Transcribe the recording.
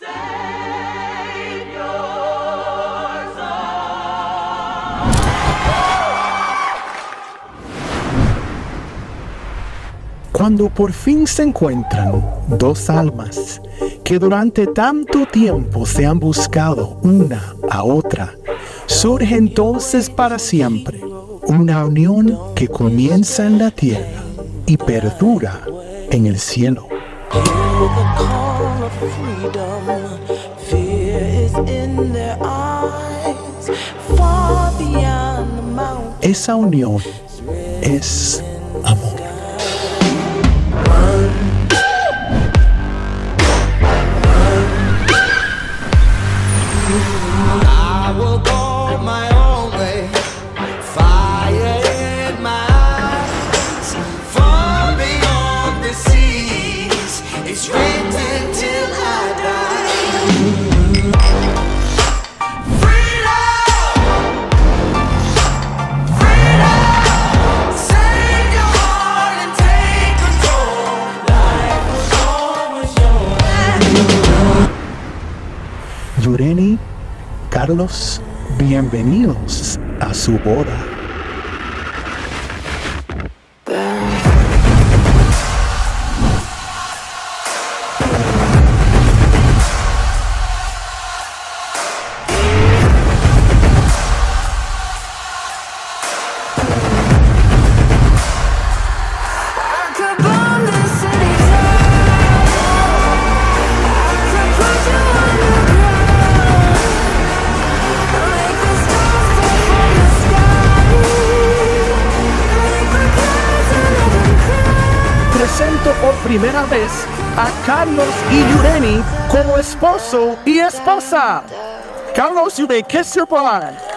Cuando por fin se encuentran dos almas que durante tanto tiempo se han buscado una a otra, surge entonces para siempre una unión que comienza en la tierra y perdura en el cielo. Esa unión es amor. I will go my own way, fire in my eyes, far beyond the seas, it's written till I die. Freedom, freedom, save your heart and take control, life was always yours. Yureni, Carlos, bienvenidos a su boda. Presento por primera vez a Carlos y Yureni como esposo y esposa. Carlos, you may kiss your bride.